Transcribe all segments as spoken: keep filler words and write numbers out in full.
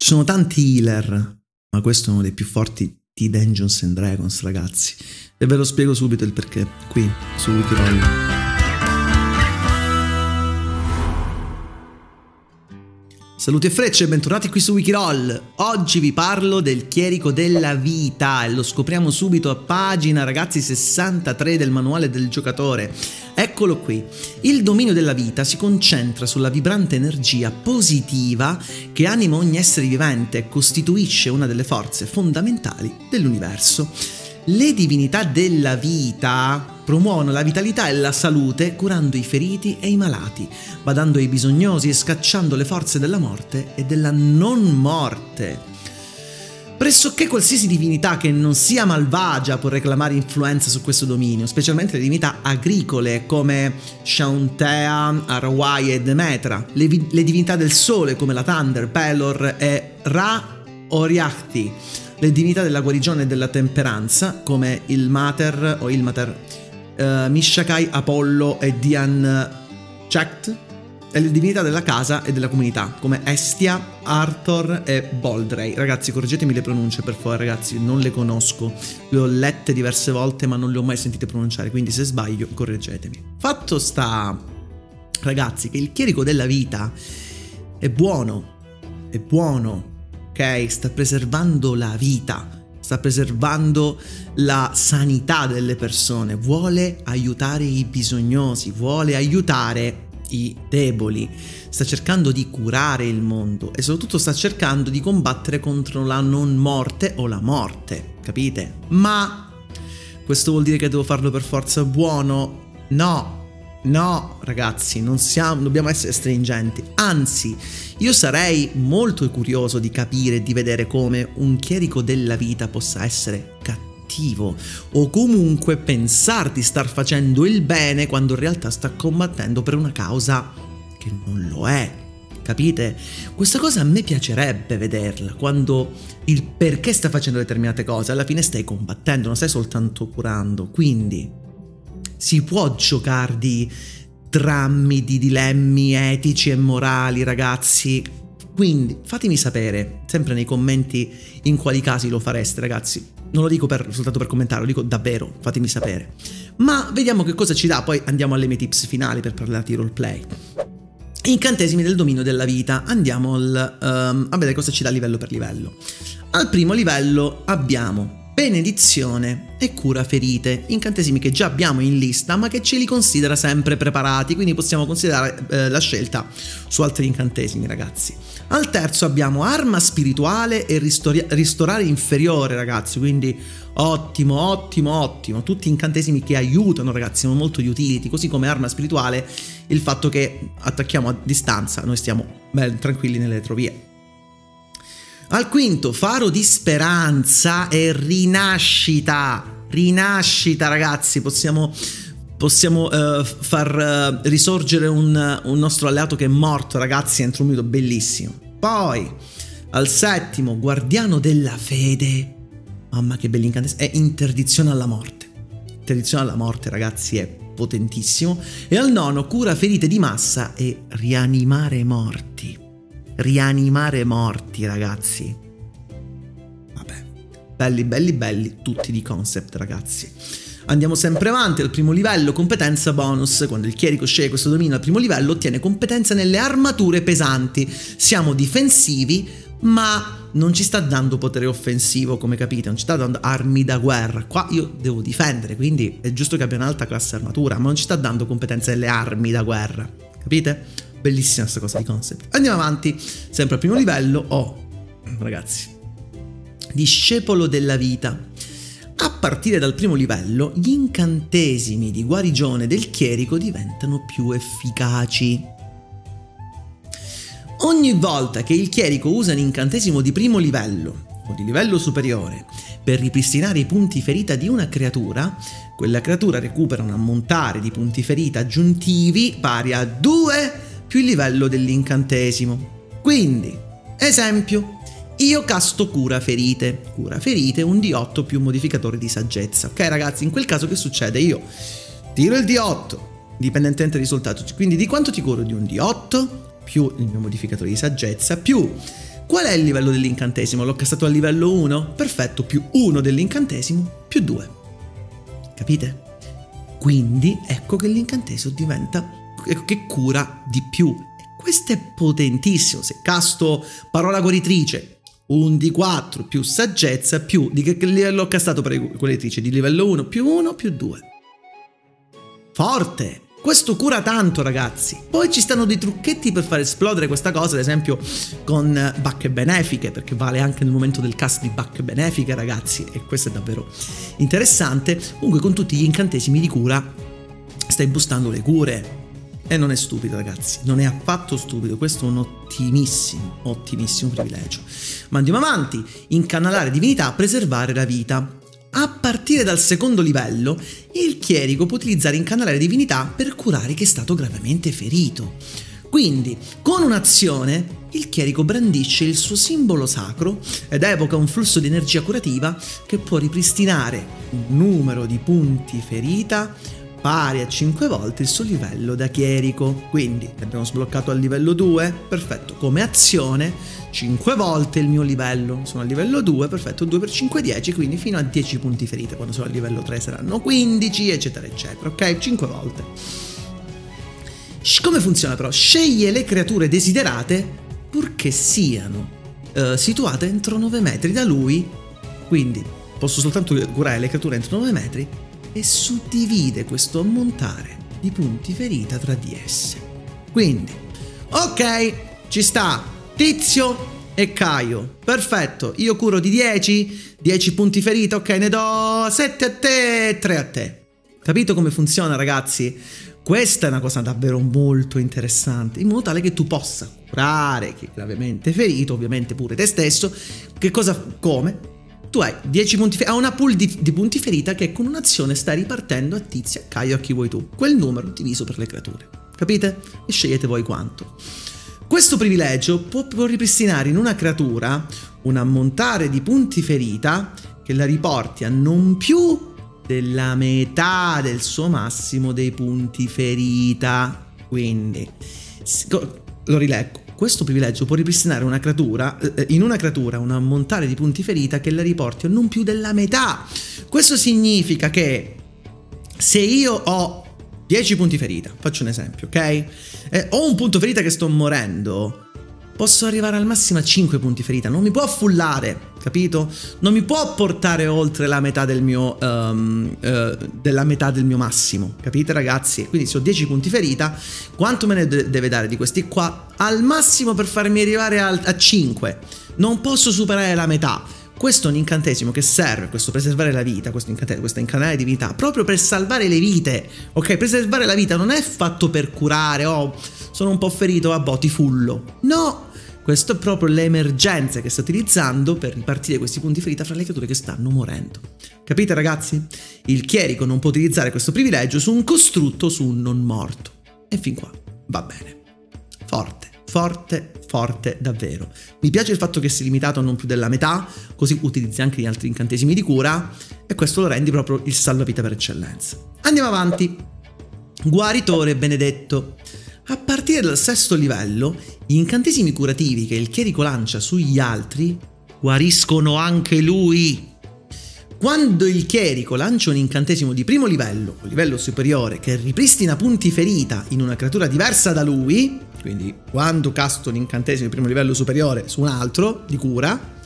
Ci sono tanti healer, ma questo è uno dei più forti di Dungeons and Dragons, ragazzi. E ve lo spiego subito il perché, qui, su Wikiroll. Saluti e frecce, bentornati qui su Wikiroll. Oggi vi parlo del chierico della vita e lo scopriamo subito a pagina, ragazzi, sessantatré del manuale del giocatore. Eccolo qui. Il dominio della vita si concentra sulla vibrante energia positiva che anima ogni essere vivente e costituisce una delle forze fondamentali dell'universo. Le divinità della vita promuovono la vitalità e la salute curando i feriti e i malati, badando ai bisognosi e scacciando le forze della morte e della non morte. Pressoché qualsiasi divinità che non sia malvagia può reclamare influenza su questo dominio, specialmente le divinità agricole come Shauntea, Arawai e Demetra, le, le divinità del sole come la Thunder, Pelor e Ra Oriachti, le divinità della guarigione e della temperanza come il Mater o il Mater, uh, Mishakai, Apollo e Dian Chakt, e le divinità della casa e della comunità come Estia, Arthur e Boldrey. Ragazzi, correggetemi le pronunce per favore, ragazzi, non le conosco, le ho lette diverse volte ma non le ho mai sentite pronunciare, quindi se sbaglio correggetemi. Fatto sta, ragazzi, che il chierico della vita è buono, è buono, ok? Sta preservando la vita, sta preservando la sanità delle persone, vuole aiutare i bisognosi, vuole aiutare i deboli, sta cercando di curare il mondo e soprattutto sta cercando di combattere contro la non morte o la morte, capite? Ma questo vuol dire che devo farlo per forza buono? No, no ragazzi, non siamo, dobbiamo essere stringenti, anzi io sarei molto curioso di capire e di vedere come un chierico della vita possa essere cattivo o comunque pensar di star facendo il bene quando in realtà sta combattendo per una causa che non lo è, capite? Questa cosa a me piacerebbe vederla, quando il perché sta facendo determinate cose alla fine stai combattendo, non stai soltanto curando, quindi si può giocare di drammi, di dilemmi etici e morali, ragazzi. Quindi fatemi sapere, sempre nei commenti, in quali casi lo fareste, ragazzi. Non lo dico per, soltanto per commentare, lo dico davvero, fatemi sapere. Ma vediamo che cosa ci dà, poi andiamo alle mie tips finali per parlare di roleplay. Incantesimi del dominio della vita, andiamo al, um, a vedere cosa ci dà livello per livello. Al primo livello abbiamo benedizione e cura ferite, incantesimi che già abbiamo in lista ma che ce li considera sempre preparati, quindi possiamo considerare eh, la scelta su altri incantesimi, ragazzi. Al terzo abbiamo arma spirituale e ristorare inferiore, ragazzi, quindi ottimo, ottimo, ottimo, tutti incantesimi che aiutano, ragazzi, sono molto di utility, così come arma spirituale il fatto che attacchiamo a distanza, noi stiamo ben tranquilli nelle retrovie. Al quinto, faro di speranza e rinascita, rinascita, ragazzi, possiamo, possiamo uh, far uh, risorgere un, un nostro alleato che è morto, ragazzi, entro un minuto, bellissimo. Poi, al settimo, guardiano della fede, mamma che bell'incantesimo, è interdizione alla morte, interdizione alla morte, ragazzi, è potentissimo. E al nono, cura ferite di massa e rianimare morti. Rianimare morti, ragazzi. Vabbè, belli belli belli tutti di concept, ragazzi. Andiamo sempre avanti. Al primo livello, competenza bonus. Quando il chierico sceglie questo dominio al primo livello ottiene competenza nelle armature pesanti. Siamo difensivi ma non ci sta dando potere offensivo, come capite, non ci sta dando armi da guerra. Qua io devo difendere, quindi è giusto che abbia un'alta classe armatura, ma non ci sta dando competenza nelle armi da guerra, capite? Bellissima questa cosa di concept. Andiamo avanti, sempre al primo livello. Oh, ragazzi, discepolo della vita. A partire dal primo livello, gli incantesimi di guarigione del chierico diventano più efficaci. Ogni volta che il chierico usa un incantesimo di primo livello o di livello superiore per ripristinare i punti ferita di una creatura, quella creatura recupera un ammontare di punti ferita aggiuntivi pari a due più il livello dell'incantesimo. Quindi, esempio, io casto cura ferite, cura ferite un D otto più modificatore di saggezza. Ok, ragazzi, in quel caso che succede? Io tiro il D otto, dipendentemente dal risultato, quindi di quanto ti curo? Di un D otto più il mio modificatore di saggezza più Qual è il livello dell'incantesimo? L'ho castato al livello uno? Perfetto, più uno dell'incantesimo, più due. Capite? Quindi ecco che l'incantesimo diventa, che cura di più. Questo è potentissimo. Se casto parola guaritrice, un di quattro più saggezza, più di che livello ho castato per guaritrice? Di livello uno, più uno, più due. Forte! Questo cura tanto, ragazzi. Poi ci stanno dei trucchetti per far esplodere questa cosa, ad esempio con bacche benefiche, perché vale anche nel momento del cast di bacche benefiche, ragazzi, e questo è davvero interessante. Comunque con tutti gli incantesimi di cura stai boostando le cure. E non è stupido, ragazzi, non è affatto stupido, questo è un ottimissimo, ottimissimo privilegio. Ma andiamo avanti. Incanalare divinità, preservare la vita. A partire dal secondo livello, il chierico può utilizzare incanalare divinità per curare chi è stato gravemente ferito. Quindi, con un'azione, il chierico brandisce il suo simbolo sacro ed evoca un flusso di energia curativa che può ripristinare un numero di punti ferita pari a cinque volte il suo livello da chierico. Quindi abbiamo sbloccato al livello due, perfetto, come azione cinque volte il mio livello, sono al livello due, perfetto, due per cinque, dieci, quindi fino a dieci punti ferite, quando sono al livello tre saranno quindici, eccetera eccetera, ok? cinque volte. Come funziona però? Sceglie le creature desiderate purché siano eh, situate entro nove metri da lui, quindi posso soltanto curare le creature entro nove metri, e suddivide questo ammontare di punti ferita tra di esse. Quindi, ok, ci sta Tizio e Caio, perfetto, io curo di dieci, dieci punti ferita, ok, ne do sette a te e tre a te. Capito come funziona, ragazzi? Questa è una cosa davvero molto interessante, in modo tale che tu possa curare chi è gravemente ferito, ovviamente pure te stesso. Che cosa, come? Tu hai dieci punti ferita, hai una pool di, di punti ferita che con un'azione stai ripartendo a Tizio, a Caio, a chi vuoi tu. Quel numero diviso per le creature, capite? E scegliete voi quanto. Questo privilegio può, può ripristinare in una creatura un ammontare di punti ferita che la riporti a non più della metà del suo massimo dei punti ferita. Quindi, lo rileggo. Questo privilegio può ripristinare una creatura, eh, in una creatura un ammontare di punti ferita che la riporti a non più della metà. Questo significa che se io ho dieci punti ferita, faccio un esempio, ok? Eh, ho un punto ferita che sto morendo, posso arrivare al massimo a cinque punti ferita, non mi può affullare, capito? Non mi può portare oltre la metà del mio um, uh, della metà del mio massimo, capite, ragazzi? Quindi se ho dieci punti ferita, quanto me ne de deve dare di questi qua? Al massimo per farmi arrivare a, a cinque, non posso superare la metà. Questo è un incantesimo che serve, questo preservare la vita, questo incantesimo, questa incanalare divinità, proprio per salvare le vite, ok? Preservare la vita non è fatto per curare, oh, sono un po' ferito, vabbè, ti fullo. No, questo è proprio le emergenze che sta utilizzando per ripartire questi punti ferita fra le creature che stanno morendo. Capite, ragazzi? Il chierico non può utilizzare questo privilegio su un costrutto, su un non morto. E fin qua va bene. Forte. Forte, forte davvero. Mi piace il fatto che sia limitato a non più della metà, così utilizzi anche gli altri incantesimi di cura e questo lo rendi proprio il salvavita per eccellenza. Andiamo avanti. Guaritore benedetto. A partire dal sesto livello, gli incantesimi curativi che il chierico lancia sugli altri guariscono anche lui. Quando il chierico lancia un incantesimo di primo livello o livello superiore che ripristina punti ferita in una creatura diversa da lui, quindi quando casto un incantesimo di primo livello superiore su un altro di cura,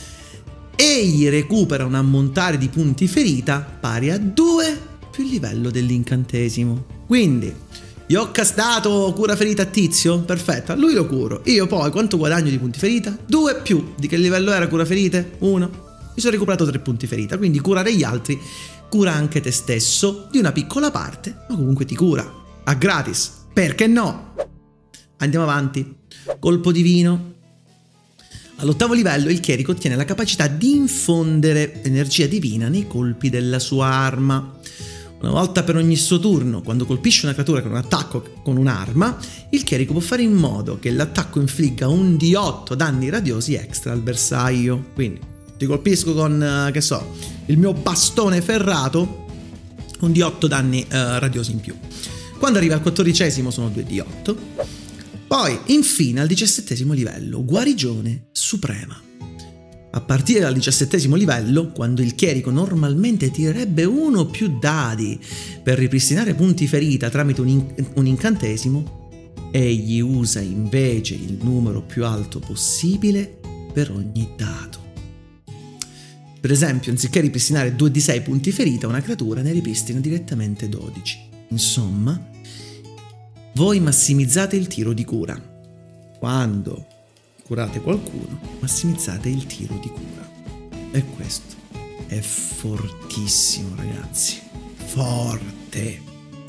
egli recupera un ammontare di punti ferita pari a due più il livello dell'incantesimo. Quindi io ho castato cura ferita a Tizio, perfetto, a lui lo curo. Io poi quanto guadagno di punti ferita? due più. Di che livello era cura ferite? uno. Mi sono recuperato tre punti ferita, quindi curare gli altri cura anche te stesso di una piccola parte, ma comunque ti cura. A gratis, perché no? Andiamo avanti. Colpo divino. All'ottavo livello il chierico ottiene la capacità di infondere energia divina nei colpi della sua arma. Una volta per ogni suo turno, quando colpisce una creatura con un attacco con un'arma, il chierico può fare in modo che l'attacco infligga un di otto danni radiosi extra al bersaglio. Quindi ti colpisco con, che so, il mio bastone ferrato, un di otto danni uh, radiosi in più. Quando arriva al quattordicesimo sono due di otto. Poi, infine, al diciassettesimo livello, guarigione suprema. A partire dal diciassettesimo livello, quando il chierico normalmente tirerebbe uno o più dadi per ripristinare punti ferita tramite un, in un incantesimo, egli usa invece il numero più alto possibile per ogni dato. Per esempio, anziché ripristinare due di sei punti ferita, una creatura ne ripristina direttamente dodici. Insomma, voi massimizzate il tiro di cura. Quando curate qualcuno, massimizzate il tiro di cura. E questo è fortissimo, ragazzi. Forte,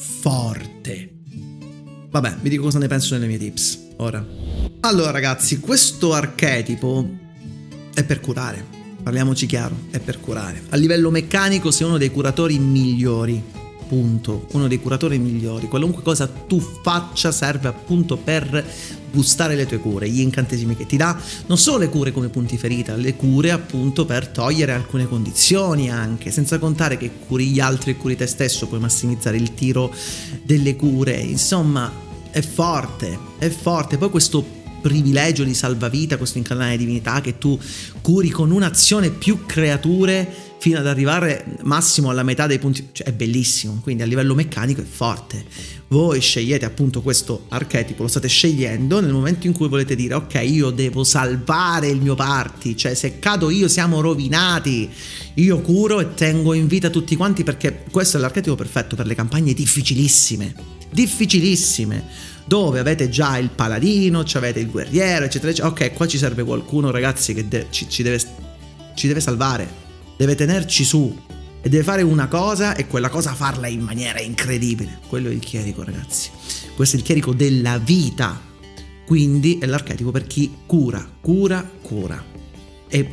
forte. Vabbè, vi dico cosa ne penso nelle mie tips, ora. Allora, ragazzi, questo archetipo è per curare. Parliamoci chiaro, è per curare. A livello meccanico sei uno dei curatori migliori, punto. Uno dei curatori migliori. Qualunque cosa tu faccia serve appunto per boostare le tue cure. Gli incantesimi che ti dà, non solo le cure come punti ferita, le cure appunto per togliere alcune condizioni anche, senza contare che curi gli altri e curi te stesso, puoi massimizzare il tiro delle cure. Insomma, è forte, è forte. Poi questo privilegio di salvavita, questo incarnare divinità che tu curi con un'azione più creature fino ad arrivare massimo alla metà dei punti, cioè è bellissimo, quindi a livello meccanico è forte. Voi scegliete appunto questo archetipo, lo state scegliendo nel momento in cui volete dire ok, io devo salvare il mio party, cioè se cado io siamo rovinati, io curo e tengo in vita tutti quanti, perché questo è l'archetipo perfetto per le campagne difficilissime, difficilissime, dove avete già il paladino, cioè avete il guerriero, eccetera, eccetera. Ok, qua ci serve qualcuno, ragazzi, che de ci, ci, deve, ci deve salvare, deve tenerci su e deve fare una cosa e quella cosa farla in maniera incredibile. Quello è il chierico, ragazzi. Questo è il chierico della vita, quindi è l'archetipo per chi cura, cura, cura. E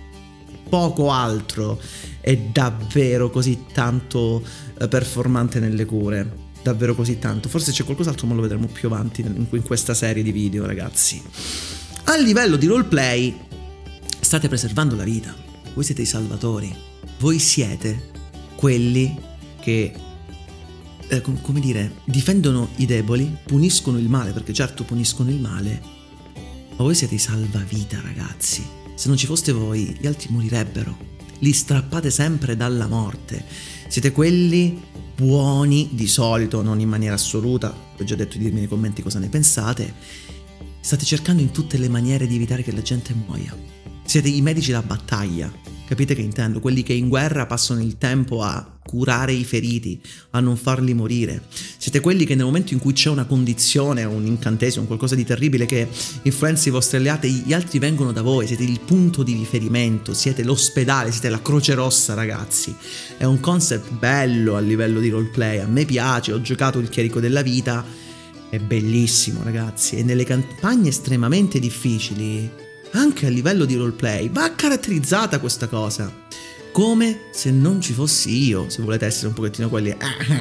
poco altro è davvero così tanto eh, performante nelle cure. Davvero così tanto. Forse c'è qualcos'altro, ma lo vedremo più avanti in questa serie di video, ragazzi. A livello di roleplay state preservando la vita. Voi siete i salvatori. Voi siete quelli che eh, come dire, difendono i deboli, puniscono il male, perché certo puniscono il male, ma voi siete i salvavita, ragazzi. Se non ci foste voi, gli altri morirebbero. Li strappate sempre dalla morte. Siete quelli buoni, di solito, non in maniera assoluta, ho già detto di dirmi nei commenti cosa ne pensate. State cercando in tutte le maniere di evitare che la gente muoia. Siete i medici da battaglia, capite che intendo? Quelli che in guerra passano il tempo a curare i feriti, a non farli morire. Siete quelli che nel momento in cui c'è una condizione, un incantesimo, un qualcosa di terribile che influenza i vostri alleati, gli altri vengono da voi, siete il punto di riferimento, siete l'ospedale, siete la Croce Rossa, ragazzi. È un concept bello a livello di roleplay, a me piace, ho giocato il chierico della vita, è bellissimo, ragazzi, e nelle campagne estremamente difficili, anche a livello di roleplay, va caratterizzata questa cosa. Come se non ci fossi io, se volete essere un pochettino quelli,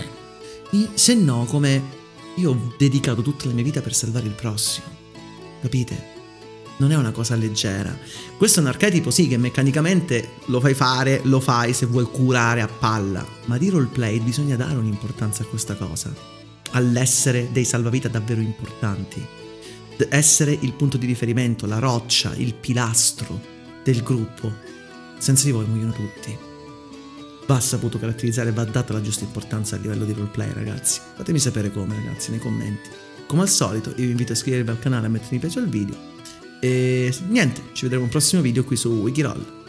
se no come io ho dedicato tutta la mia vita per salvare il prossimo, capite? Non è una cosa leggera. Questo è un archetipo, sì, che meccanicamente lo fai fare, lo fai se vuoi curare a palla, ma di roleplay bisogna dare un'importanza a questa cosa, all'essere dei salvavita davvero importanti, essere il punto di riferimento, la roccia, il pilastro del gruppo. Senza di voi muoiono tutti. Va saputo caratterizzare, va data la giusta importanza a livello di roleplay, ragazzi. Fatemi sapere come, ragazzi, nei commenti. Come al solito, io vi invito a iscrivervi al canale e a mettere mi piace al video. E niente, ci vedremo al prossimo video qui su Wikiroll.